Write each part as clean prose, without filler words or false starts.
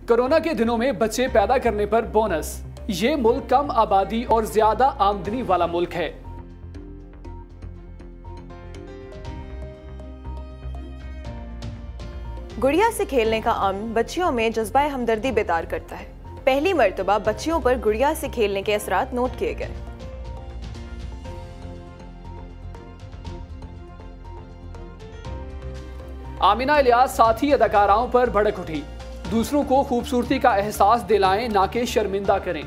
Corona के दिनों में बच्चे पैदा करने पर बोनस। ये मुल्क कम आबादी और ज्यादा आमदनी वाला मुल्क है। गुड़िया से खेलने का अमल बच्चियों में जज्बा हमदर्दी बेदार करता है। पहली मर्तबा बच्चियों पर गुड़िया से खेलने के असरात नोट किए गए। आमिना इलियास साथी अदाकाराओं पर भड़क उठी। दूसरों को खूबसूरती का एहसास दिलाएं, ना कि शर्मिंदा करें।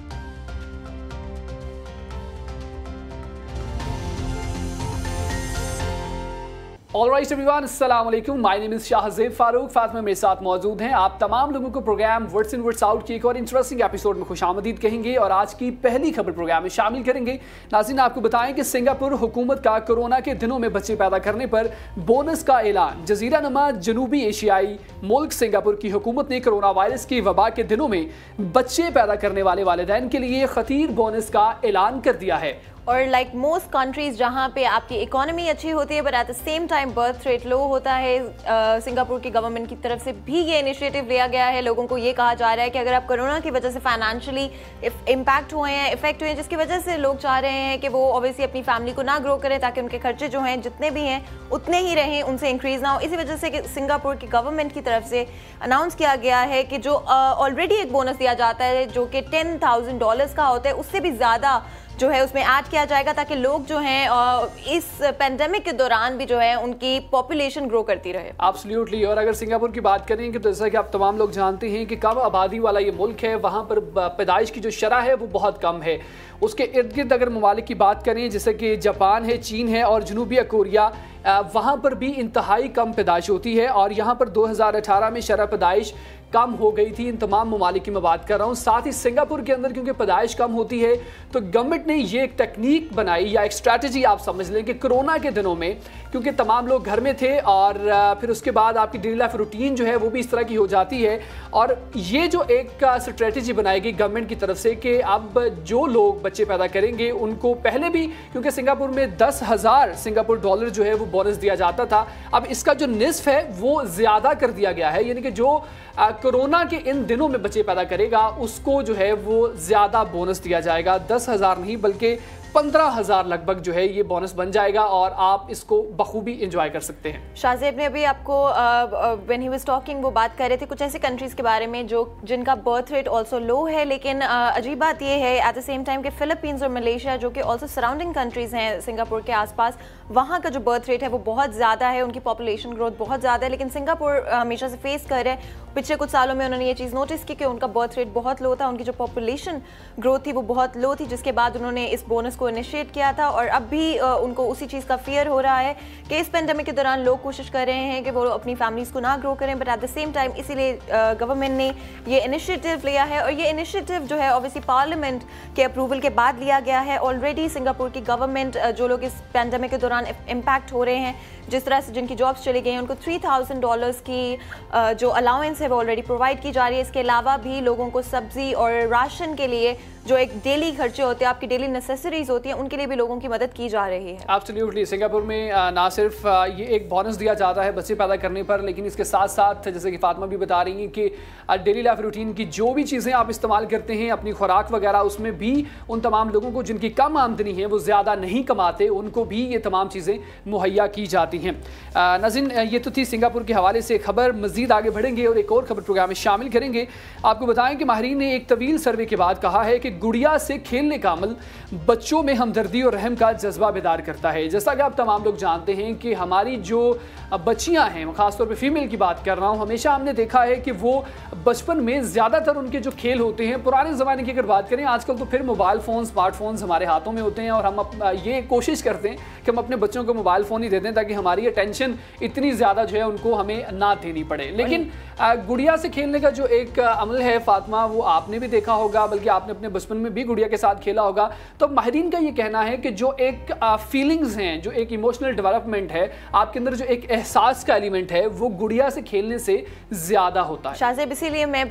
ऑलराइट एवरीवन, अस्सलाम वालेकुम। My name is Shahzeb Farooq. Fatima मेरे साथ मौजूद हैं। आप तमाम लोगों को programme words in words out की एक और इंटरेस्टिंग एपिसोड में खुशामदीद कहेंगे और आज की पहली खबर प्रोग्राम में शामिल करेंगे। नाज़रीन, आपको बताएं कि सिंगापुर हुकूमत का कोरोना के दिनों में बच्चे पैदा करने पर बोनस का ऐलान। जजीरा नुमा जनूबी एशियाई मुल्क सिंगापुर की हुकूमत ने कोरोना वायरस की वबा के दिनों में बच्चे पैदा करने वाले वालिदैन के लिए खतीर बोनस का ऐलान कर दिया है। और लाइक मोस्ट कंट्रीज जहाँ पे आपकी इकोनॉमी अच्छी होती है but at the same time birth rate low होता है, सिंगापुर की गवर्नमेंट की तरफ से भी ये इनिशिएटिव लिया गया है। लोगों को ये कहा जा रहा है कि अगर आप कोरोना की वजह से फाइनेंशियली इम्पैक्ट हुए हैं, इफेक्ट हुए हैं, जिसकी वजह से लोग चाह रहे हैं कि वो ऑब्वियसली अपनी फैमिली को ना ग्रो करें ताकि उनके खर्चे जो हैं जितने भी हैं उतने ही रहें, उनसे इंक्रीज ना हो। इसी वजह से सिंगापुर की गवर्नमेंट की तरफ से अनाउंस किया गया है कि जो ऑलरेडी एक बोनस दिया जाता है जो कि $10,000 का होता है, उससे भी ज़्यादा जो है उसमें ऐड किया जाएगा ताकि लोग जो हैं इस पेंडेमिक के दौरान भी जो है उनकी पॉपुलेशन ग्रो करती रहे। एब्सोल्युटली। और अगर सिंगापुर की बात करें कि तो जैसा कि आप तमाम लोग जानते हैं कि कम आबादी वाला ये मुल्क है, वहाँ पर पैदाइश की जो शरह है वो बहुत कम है। उसके इर्द गिर्द अगर ममालिक की बात करें जैसे कि जापान है, चीन है और जनूबी कोरिया, वहाँ पर भी इंतहाई कम पैदाइश होती है और यहाँ पर 2018 में शरह पैदाइश कम हो गई थी। इन तमाम ममालिक की मैं बात कर रहा हूँ। साथ ही सिंगापुर के अंदर क्योंकि पैदाइश कम होती है तो गवर्नमेंट ने ये एक टेक्निक बनाई या एक स्ट्रैटेजी आप समझ लें कि कोरोना के दिनों में क्योंकि तमाम लोग घर में थे और फिर उसके बाद आपकी डेली लाइफ रूटीन जो है वो भी इस तरह की हो जाती है और ये जो एक स्ट्रैटेजी बनाई गई गवर्नमेंट की तरफ से कि अब जो लोग बच्चे पैदा करेंगे उनको पहले भी क्योंकि सिंगापुर में 10,000 सिंगापुर डॉलर जो है वो बोनस दिया जाता था, अब इसका जो निस्फ है वो ज़्यादा कर दिया गया है। यानी कि जो कोरोना के इन दिनों में बच्चे पैदा करेगा उसको जो है वो ज़्यादा बोनस दिया जाएगा। 10,000 नहीं बल्कि 15,000 लगभग जो है ये बोनस बन जाएगा और आप इसको बखूबी एंजॉय कर सकते हैं। शाहजेब ने अभी आपको व्हेन ही वाज टॉकिंग वो बात कर रहे थे कुछ ऐसे कंट्रीज के बारे में जो जिनका बर्थ रेट ऑल्सो लो है, लेकिन अजीब बात ये है एट द सेम टाइम कि फिलीपींस और मलेशिया जो कि ऑल्सो सराउंडिंग कंट्रीज हैं सिंगापुर के आसपास, वहाँ का जो बर्थ रेट है वो बहुत ज़्यादा है, उनकी पॉपुलेशन ग्रोथ बहुत ज़्यादा है। लेकिन सिंगापुर हमेशा से फेस कर रहे हैं, पिछले कुछ सालों में उन्होंने ये चीज़ नोटिस की कि उनका बर्थ रेट बहुत लो था, उनकी जो पॉपुलेशन ग्रोथ थी वो बहुत लो थी, जिसके बाद उन्होंने इस बोनस को इनिशिएट किया था। और अब भी उनको उसी चीज़ का फियर हो रहा है कि इस पेंडेमिक के दौरान लोग कोशिश कर रहे हैं कि वो अपनी फैमिलीज़ को ना ग्रो करें, but at the same time इसीलिए गवर्नमेंट ने ये इनिशिएटिव लिया है। और ये इनिशिएटिव जो है ऑब्वियसली पार्लियामेंट के अप्रूवल के बाद लिया गया है। ऑलरेडी सिंगापुर की गवर्नमेंट जो लोग इस पेंडेमिक के दौरान इम्पैक्ट हो रहे हैं, जिस तरह से जिनकी जॉब्स चली गई हैं, उनको $3,000 की जो अलाउंस है वो ऑलरेडी प्रोवाइड की जा रही है। इसके अलावा भी लोगों को सब्जी और राशन के लिए जो एक डेली खर्चे होते हैं, आपकी डेली नेसेसरीज होती हैं, उनके लिए भी लोगों की मदद की जा रही है। एब्सोल्युटली। सिंगापुर में ना सिर्फ ये एक बोनस दिया जाता है बच्चे पैदा करने पर, लेकिन इसके साथ साथ जैसे कि फातिमा भी बता रही हैं कि डेली लाइफ रूटीन की जो भी चीज़ें आप इस्तेमाल करते हैं अपनी खुराक वगैरह, उसमें भी उन तमाम लोगों को जिनकी कम आमदनी है वो ज़्यादा नहीं कमाते, उनको भी ये तमाम चीज़ें मुहैया की जाती हैं। नाज़रीन, ये तो थी सिंगापुर के हवाले से खबर। मज़ीद आगे बढ़ेंगे और एक और खबर प्रोग्राम में शामिल करेंगे। आपको बताएं कि माहिरीन ने एक तवील सर्वे के बाद कहा है कि गुड़िया से खेलने का अमल बच्चों में हमदर्दी और रहम का जज्बा बेदार करता है। जैसा कि आप तमाम लोग जानते हैं कि हमारी जो बच्चियां हैं, खासतौर पे फीमेल की बात कर रहा हूं, हमेशा हमने देखा है कि वो बचपन में ज़्यादातर उनके जो खेल होते हैं, पुराने ज़माने की अगर बात करें, आजकल तो फिर मोबाइल फ़ोन स्मार्टफोन्स हमारे हाथों में होते हैं और हम ये कोशिश करते हैं कि हम अपने बच्चों को मोबाइल फ़ोन ही दे दें ताकि हमारी अटेंशन इतनी ज़्यादा जो है उनको हमें ना देनी पड़े। लेकिन गुड़िया से खेलने का जो एक अमल है फातिमा, वो आपने भी देखा होगा, बल्कि आपने अपने बचपन में भी गुड़िया के साथ खेला होगा। तो माहिरीन का ये कहना है कि जो एक फीलिंग्स हैं, जो एक इमोशनल डेवलपमेंट है, आपके अंदर जो एक एहसास का एलिमेंट है, वो गुड़िया से खेलने से ज़्यादा होता है। शाहजेब, इसीलिए मैं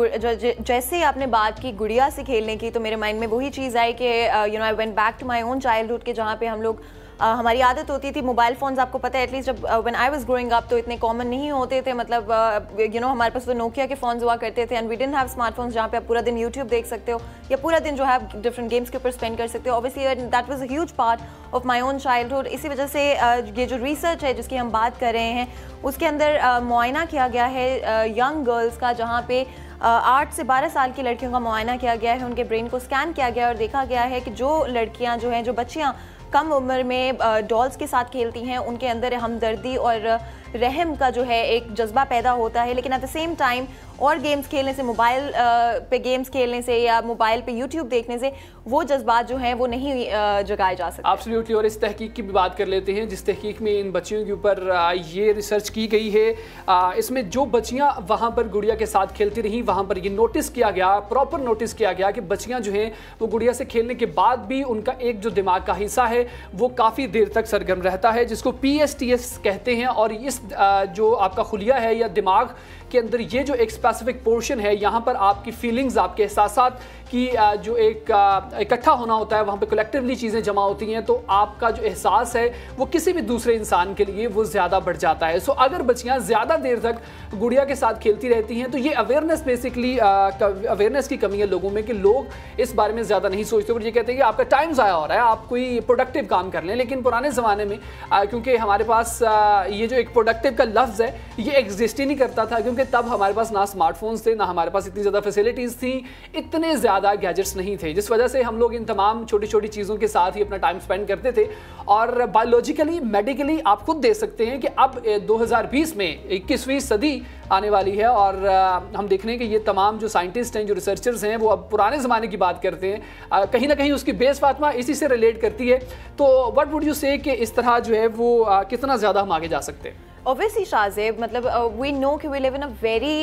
जैसे ही आपने बात की गुड़िया से खेलने की, तो मेरे माइंड में वही चीज़ आई कि I went back to my own childhood के जहाँ पे हम लोग हमारी आदत होती थी। मोबाइल फ़ोन्स आपको पता है एटलीस्ट जब when I was growing up तो इतने कॉमन नहीं होते थे, मतलब हमारे पास तो नोकिया के फ़ोन्स हुआ करते थे and we didn't have smartphones जहाँ पे आप पूरा दिन यूट्यूब देख सकते हो या पूरा दिन जो है डिफरेंट गेम्स के ऊपर स्पेंड कर सकते हो। Obviously that was a huge part of my own childhood. इसी वजह से ये जो रिसर्च है जिसकी हम बात कर रहे हैं उसके अंदर मुआयना किया गया है यंग गर्ल्स का, जहाँ पे 8 से 12 साल की लड़कियों का मुआयना किया गया है, उनके ब्रेन को स्कैन किया गया और देखा गया है कि जो लड़कियां जो हैं, जो बच्चियां कम उम्र में डॉल्स के साथ खेलती हैं उनके अंदर हमदर्दी और रहम का जो है एक जज्बा पैदा होता है, लेकिन एट द सेम टाइम और गेम्स खेलने से, मोबाइल पे गेम्स खेलने से या मोबाइल पे यूट्यूब देखने से वो जज्बात जो हैं वो नहीं जगाए जा सकते। एब्सोल्युटली। और इस तहकीक की भी बात कर लेते हैं जिस तहकीक में इन बच्चियों के ऊपर ये रिसर्च की गई है। इसमें जो बच्चियां वहाँ पर गुड़िया के साथ खेलती रहीं वहाँ पर ये नोटिस किया गया, प्रॉपर नोटिस किया गया कि बच्चियां जो हैं वो गुड़िया से खेलने के बाद भी उनका एक जो दिमाग का हिस्सा है वो काफ़ी देर तक सरगर्म रहता है, जिसको PSTS कहते हैं। और इस जो आपका खुलिया है या दिमाग के अंदर ये जो एक स्पेसिफिक पोर्शन है, यहाँ पर आपकी फीलिंग्स, आपके एहसासात की जो एक इकट्ठा होना होता है, वहाँ पे कलेक्टिवली चीज़ें जमा होती हैं, तो आपका जो एहसास है वो किसी भी दूसरे इंसान के लिए वो ज़्यादा बढ़ जाता है। सो अगर बच्चियाँ ज़्यादा देर तक गुड़िया के साथ खेलती रहती हैं तो ये अवेयरनेस, बेसिकली अवेयरनेस की कमी है लोगों में कि लोग इस बारे में ज़्यादा नहीं सोचते और ये कहते हैं कि आपका टाइम ज़ाया हो रहा है, आप कोई प्रोडक्टिव काम कर लें। लेकिन पुराने ज़माने में क्योंकि हमारे पास ये जो एक प्रोडक्टिव का लफ्ज़ है ये एग्जिस्ट ही नहीं करता था, क्योंकि तब हमारे पास ना स्मार्टफोन्स थे, ना हमारे पास इतनी ज़्यादा फैसिलिटीज़ थी, इतने ज़्यादा गैजेट्स नहीं थे, जिस वजह से हम लोग इन तमाम छोटी छोटी चीज़ों के साथ ही अपना टाइम स्पेंड करते थे। और बायोलॉजिकली, मेडिकली आप खुद देख सकते हैं कि अब 2020 में 21वीं सदी आने वाली है और हम देख रहे हैं कि ये तमाम जो साइंटिस्ट हैं, जो रिसर्चर्स हैं, वो अब पुराने ज़माने की बात करते हैं। कहीं ना कहीं उसकी बेस फातिमा इसी से रिलेट करती है। तो व्हाट वुड यू से कि इस तरह जो है वो कितना ज़्यादा हम आगे जा सकते हैं? Obviously शाज़ेब, मतलब वी नो कि we live in a very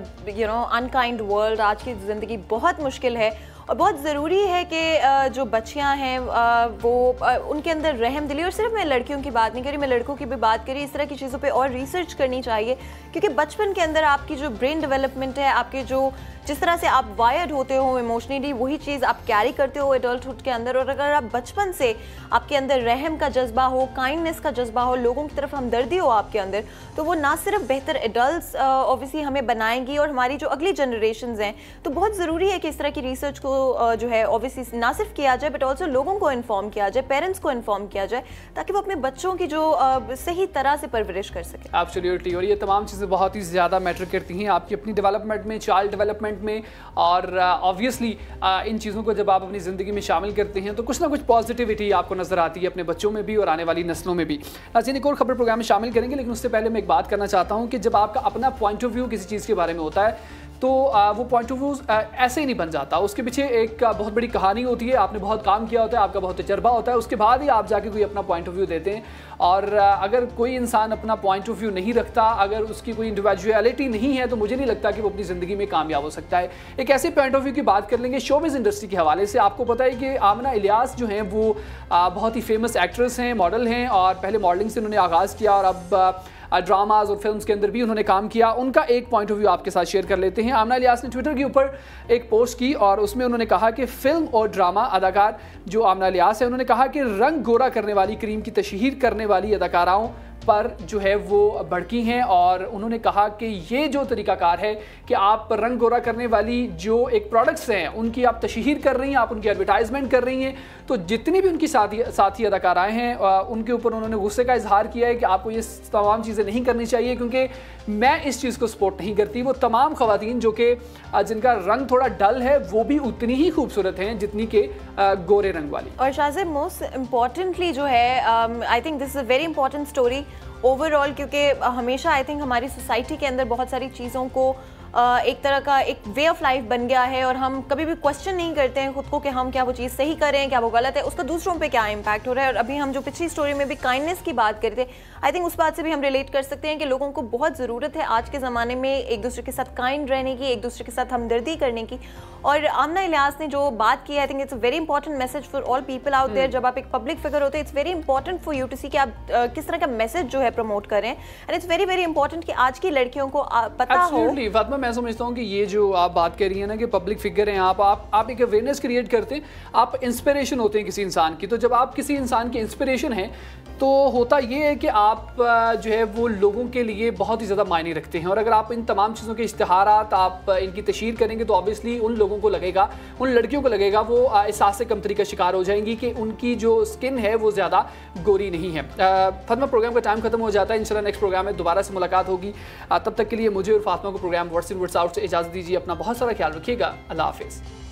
unkind world. आज की ज़िंदगी बहुत मुश्किल है और बहुत ज़रूरी है कि जो बच्चियां हैं वो उनके अंदर रहम दिली, और सिर्फ मैं लड़कियों की बात नहीं करी, मैं लड़कों की भी बात करी, इस तरह की चीज़ों पे और रिसर्च करनी चाहिए, क्योंकि बचपन के अंदर आपकी जो ब्रेन डेवलपमेंट है, आपके जो जिस तरह से आप वायर्ड होते हो इमोशनली, वही चीज़ आप कैरी करते हो एडल्टहुड के अंदर। और अगर आप बचपन से आपके अंदर रहम का जज्बा हो, काइंडनेस का जज्बा हो, लोगों की तरफ हमदर्दी हो आपके अंदर, तो वो ना सिर्फ बेहतर एडल्ट्स ऑब्वियसली हमें बनाएंगी और हमारी जो अगली जनरेशन्स हैं, तो बहुत ज़रूरी है कि इस तरह की रिसर्च को जो है ऑब्वियसली ना सिर्फ किया जाए बट ऑल्सो लोगों को इन्फॉर्म किया जाए, पेरेंट्स को इन्फॉर्म किया जाए, ताकि वो अपने बच्चों की जो सही तरह से परवरिश कर सकें। एब्सोल्युटली। और ये तमाम चीज़ें बहुत ही ज़्यादा मैटर करती हैं आपकी अपनी डेवलपमेंट में, चाइल्ड डेवलपमेंट में। और ऑब्वियसली इन चीज़ों को जब आप अपनी ज़िंदगी में शामिल करते हैं तो कुछ ना कुछ पॉजिटिविटी आपको नज़र आती है अपने बच्चों में भी और आने वाली नस्लों में भी। नाज़रीन, एक और खबर प्रोग्राम में शामिल करेंगे, लेकिन उससे पहले मैं एक बात करना चाहता हूँ कि जब आपका अपना पॉइंट ऑफ व्यू किसी चीज़ के बारे में होता है तो वो पॉइंट ऑफ व्यू ऐसे ही नहीं बन जाता, उसके पीछे एक बहुत बड़ी कहानी होती है, आपने बहुत काम किया होता है, आपका बहुत तजर्बा होता है, उसके बाद ही आप जाके कोई अपना पॉइंट ऑफ व्यू देते हैं। और अगर कोई इंसान अपना पॉइंट ऑफ व्यू नहीं रखता, अगर उसकी कोई इंडिविजुअलिटी नहीं है, तो मुझे नहीं लगता कि वो अपनी ज़िंदगी में कामयाब हो सकता है। एक ऐसे पॉइंट ऑफ व्यू की बात कर लेंगे शोबिज़ इंडस्ट्री के हवाले से। आपको पता है कि आमना इलियास जो हैं वो बहुत ही फेमस एक्ट्रेस हैं, मॉडल हैं, और पहले मॉडलिंग से उन्होंने आगाज़ किया और अब ड्रामाज और फिल्म्स के अंदर भी उन्होंने काम किया। उनका एक पॉइंट ऑफ व्यू आपके साथ शेयर कर लेते हैं। आमना इलियास ने ट्विटर के ऊपर एक पोस्ट की और उसमें उन्होंने कहा कि फिल्म और ड्रामा अदाकार जो आमना इलियास है, उन्होंने कहा कि रंग गोरा करने वाली क्रीम की तशहीर करने वाली अदाकाराओं पर जो है वो भड़की हैं। और उन्होंने कहा कि ये जो तरीकाकार है कि आप रंग गोरा करने वाली जो एक प्रोडक्ट्स हैं उनकी आप तशहीर कर रही हैं, आप उनकी एडवर्टाइजमेंट कर रही हैं, तो जितनी भी उनकी साथी अदाकाराएँ हैं उनके ऊपर उन्होंने गुस्से का इजहार किया है कि आपको ये तमाम चीज़ें नहीं करनी चाहिए, क्योंकि मैं इस चीज़ को सपोर्ट नहीं करती। वो तमाम ख़वातीन जो कि जिनका रंग थोड़ा डल है वो भी उतनी ही खूबसूरत हैं जितनी के गोरे रंग वाली। और शाज़ेब, मोस्ट इम्पॉर्टेंटली जो है I think this is a very important story overall, क्योंकि हमेशा आई थिंक हमारी सोसाइटी के अंदर बहुत सारी चीज़ों को एक तरह का एक वे ऑफ लाइफ बन गया है और हम कभी भी क्वेश्चन नहीं करते हैं खुद को कि हम क्या वो चीज़ सही करें, क्या वो गलत है, उसका दूसरों पे क्या इम्पैक्ट हो रहा है। और अभी हम जो पिछली स्टोरी में भी काइंडनेस की बात करते थे, आई थिंक उस बात से भी हम रिलेट कर सकते हैं कि लोगों को बहुत ज़रूरत है आज के ज़माने में एक दूसरे के साथ काइंड रहने की, एक दूसरे के साथ हमदर्दी करने की। और आमना इलियास ने जो बात की, I think it's a very important message for all people out there. जब आप एक पब्लिक फिगर होते हैं, it's very important for you to see कि आप किस तरह का मैसेज जो है प्रमोट करें, and it's very very important कि आज की लड़कियों को पता हो। फातिमा, मैं समझता हूँ कि ये जो आप बात कर रही हैं ना कि पब्लिक फिगर हैं आप एक अवेयरनेस क्रिएट करते हैं, आप इंस्पिरेशन होते हैं किसी इंसान की। तो जब आप किसी इंसान की इंस्पिरेशन हैं तो होता ये है कि आप जो है वो लोगों के लिए बहुत ही ज़्यादा मायने रखते हैं। और अगर आप इन तमाम चीज़ों के इश्तिहारात आप इनकी तशहीर करेंगे तो ऑब्वियसली उन लोगों को लगेगा, उन लड़कियों को लगेगा वो एहसास से कमतरी का शिकार हो जाएंगी कि उनकी जो स्किन है वो ज़्यादा गोरी नहीं है। फातिमा, प्रोग्राम का टाइम खत्म हो जाता है, इंशाल्लाह नेक्स्ट प्रोग्राम में दोबारा से मुलाकात होगी। तब तक के लिए मुझे और फातिमा को programme words in words out से इजाज़त दीजिए। अपना बहुत सारा ख्याल रखिएगा। अल्लाह हाफिज़।